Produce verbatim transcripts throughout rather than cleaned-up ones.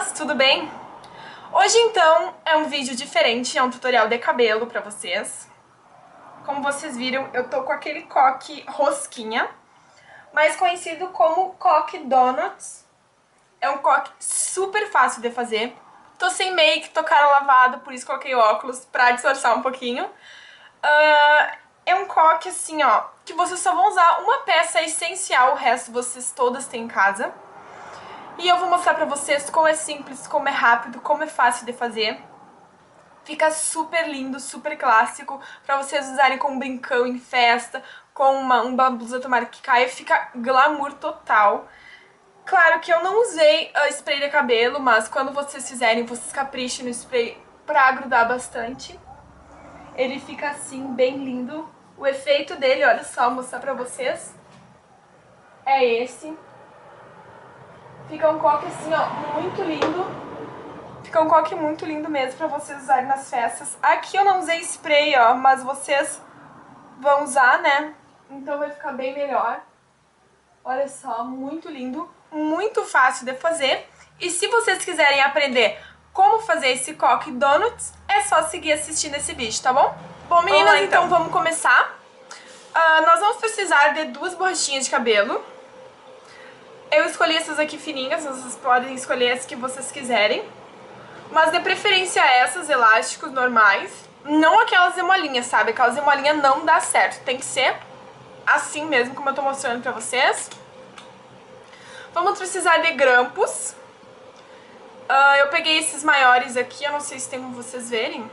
meninas, tudo bem? Hoje então é um vídeo diferente, é um tutorial de cabelo pra vocês. Como vocês viram, eu tô com aquele coque rosquinha, mais conhecido como coque donuts. É um coque super fácil de fazer. Tô sem make, tô cara lavada, por isso coloquei óculos pra disfarçar um pouquinho. Uh, é um coque assim, ó, que vocês só vão usar uma peça essencial, o resto vocês todas têm em casa. E eu vou mostrar pra vocês como é simples, como é rápido, como é fácil de fazer. Fica super lindo, super clássico, pra vocês usarem com um brincão em festa, com uma, uma blusa tomara que caia, fica glamour total. Claro que eu não usei uh, spray de cabelo, mas quando vocês fizerem, vocês caprichem no spray pra grudar bastante. Ele fica assim, bem lindo. O efeito dele, olha só, vou mostrar pra vocês. É esse. Fica um coque assim, ó, muito lindo. Fica um coque muito lindo mesmo pra vocês usarem nas festas. Aqui eu não usei spray, ó, mas vocês vão usar, né? Então vai ficar bem melhor. Olha só, muito lindo. Muito fácil de fazer. E se vocês quiserem aprender como fazer esse coque donuts, é só seguir assistindo esse vídeo, tá bom? Bom, meninas, lá, então. então vamos começar. Uh, nós vamos precisar de duas borrachinhas de cabelo. Eu escolhi essas aqui fininhas, vocês podem escolher as que vocês quiserem. Mas de preferência essas, elásticos, normais. Não aquelas de molinha, sabe? Aquelas de molinha não dá certo. Tem que ser assim mesmo, como eu tô mostrando pra vocês. Vamos precisar de grampos. Uh, eu peguei esses maiores aqui, eu não sei se tem como vocês verem.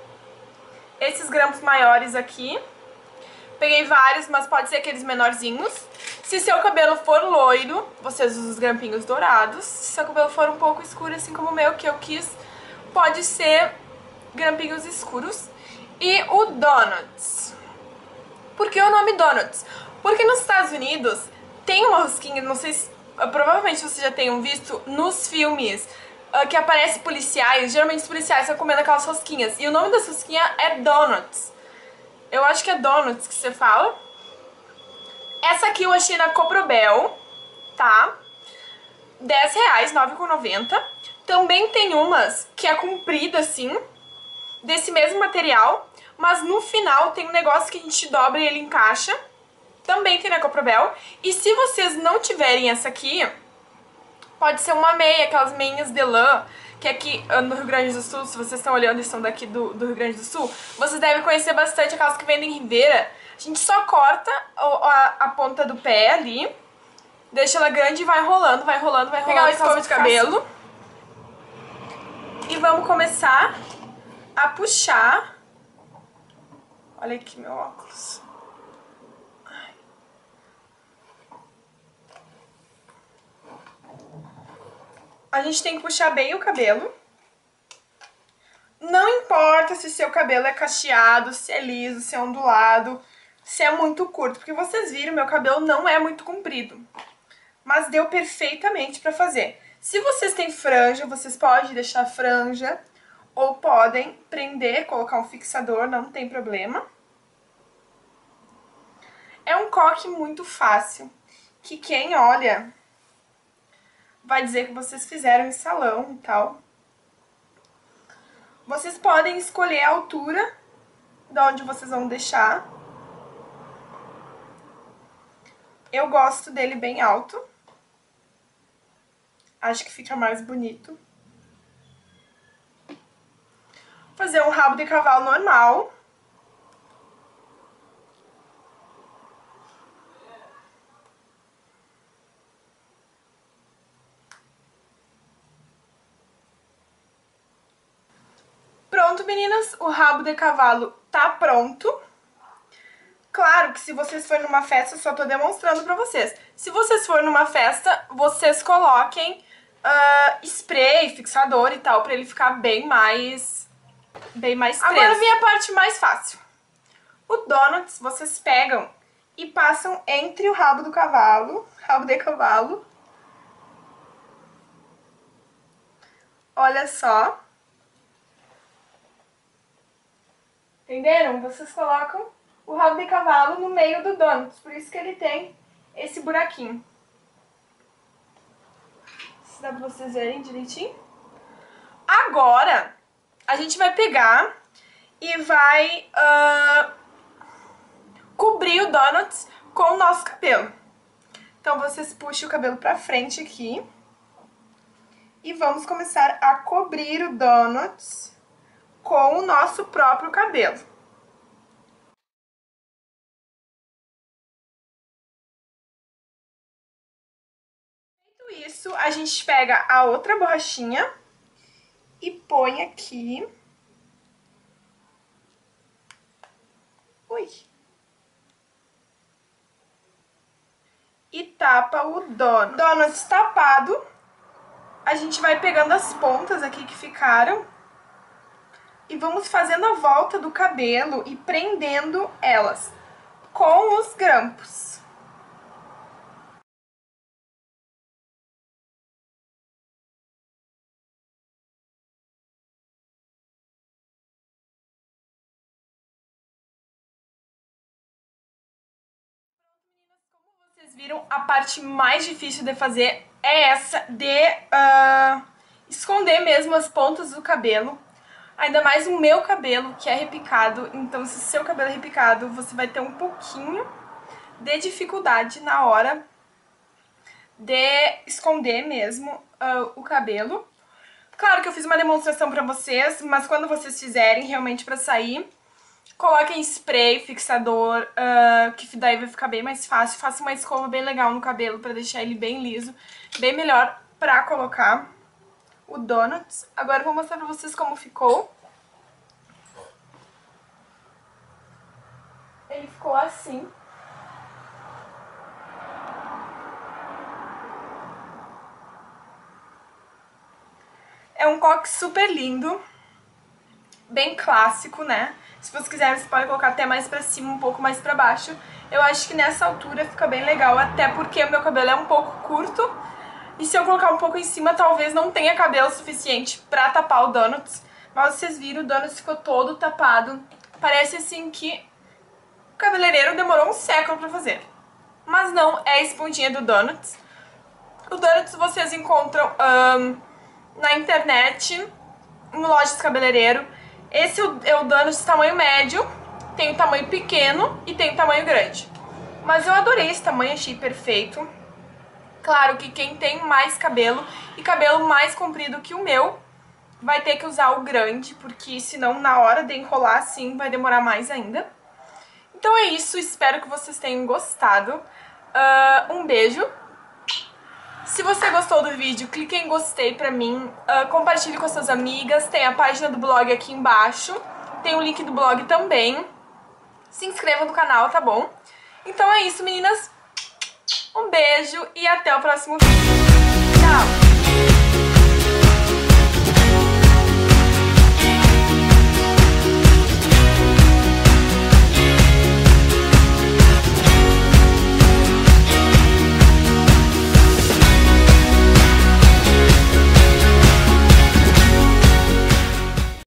Esses grampos maiores aqui. Peguei vários, mas pode ser aqueles menorzinhos. Se seu cabelo for loiro, vocês usam os grampinhos dourados. Se seu cabelo for um pouco escuro, assim como o meu, que eu quis, pode ser grampinhos escuros. E o donuts. Por que o nome donuts? Porque nos Estados Unidos tem uma rosquinha, não sei se... Provavelmente vocês já tenham visto nos filmes uh, que aparece policiais. Geralmente os policiais estão comendo aquelas rosquinhas. E o nome dessa rosquinha é donuts. Eu acho que é donuts que você fala. Essa aqui eu achei na Coprobel, tá? dez reais, nove reais e noventa centavos. Também tem umas que é comprida assim, desse mesmo material, mas no final tem um negócio que a gente dobra e ele encaixa. Também tem na Coprobel. E se vocês não tiverem essa aqui, pode ser uma meia, aquelas meinhas de lã, que aqui no Rio Grande do Sul, se vocês estão olhando e são daqui do, do Rio Grande do Sul, vocês devem conhecer bastante aquelas que vendem em Ribeira. A gente só corta a, a, a ponta do pé ali, deixa ela grande e vai rolando, vai rolando, vai rolando. Pegar o escova de cabelo. E vamos começar a puxar. Olha aqui meu óculos. A gente tem que puxar bem o cabelo. Não importa se seu cabelo é cacheado, se é liso, se é ondulado, se é muito curto. Porque vocês viram, meu cabelo não é muito comprido. Mas deu perfeitamente pra fazer. Se vocês têm franja, vocês podem deixar franja. Ou podem prender, colocar um fixador, não tem problema. É um coque muito fácil, que quem olha vai dizer que vocês fizeram em salão e tal. Vocês podem escolher a altura de onde vocês vão deixar. Eu gosto dele bem alto. Acho que fica mais bonito. Vou fazer um rabo de cavalo normal. Pronto, meninas, o rabo de cavalo tá pronto. Claro que se vocês forem numa festa, eu só tô demonstrando pra vocês. Se vocês forem numa festa, vocês coloquem uh, spray, fixador e tal, pra ele ficar bem mais, bem mais preso. Agora vem a parte mais fácil. O donuts, vocês pegam e passam entre o rabo do cavalo, rabo de cavalo. Olha só. Entenderam? Vocês colocam o rabo de cavalo no meio do donuts, por isso que ele tem esse buraquinho. Se dá pra vocês verem direitinho. agora a gente vai pegar e vai uh, cobrir o Donuts com o nosso cabelo. Então vocês puxem o cabelo pra frente aqui e vamos começar a cobrir o Donuts com o nosso próprio cabelo. Feito isso, a gente pega a outra borrachinha e põe aqui. Ui. E tapa o donut. Donut tapado, a gente vai pegando as pontas aqui que ficaram e vamos fazendo a volta do cabelo e prendendo elas com os grampos. Vocês viram, a parte mais difícil de fazer é essa de uh, esconder mesmo as pontas do cabelo. Ainda mais o meu cabelo, que é repicado. Então, se o seu cabelo é repicado, você vai ter um pouquinho de dificuldade na hora de esconder mesmo uh, o cabelo. Claro que eu fiz uma demonstração pra vocês, mas quando vocês fizerem realmente pra sair, coloquem spray, fixador, uh, que daí vai ficar bem mais fácil. Faça uma escova bem legal no cabelo pra deixar ele bem liso, bem melhor pra colocar o Donuts. Agora eu vou mostrar pra vocês como ficou. Ele ficou assim. É um coque super lindo, bem clássico, né? Se vocês quiserem, você pode colocar até mais pra cima, um pouco mais pra baixo. Eu acho que nessa altura fica bem legal, até porque o meu cabelo é um pouco curto. E se eu colocar um pouco em cima, talvez não tenha cabelo suficiente pra tapar o Donuts. Mas vocês viram, o Donuts ficou todo tapado. Parece assim que o cabeleireiro demorou um século pra fazer. Mas não, é a esponjinha do Donuts. O Donuts vocês encontram um, na internet, em lojas de cabeleireiro. Esse é o Donuts tamanho médio, tem o tamanho pequeno e tem o tamanho grande. Mas eu adorei esse tamanho, achei perfeito. Claro que quem tem mais cabelo e cabelo mais comprido que o meu vai ter que usar o grande, porque senão na hora de enrolar assim vai demorar mais ainda. Então é isso, espero que vocês tenham gostado. Uh, um beijo. Se você gostou do vídeo, clique em gostei pra mim, uh, compartilhe com as suas amigas, tem a página do blog aqui embaixo, tem o link do blog também. Se inscreva no canal, tá bom? Então é isso, meninas. Um beijo e até o próximo vídeo. Tchau!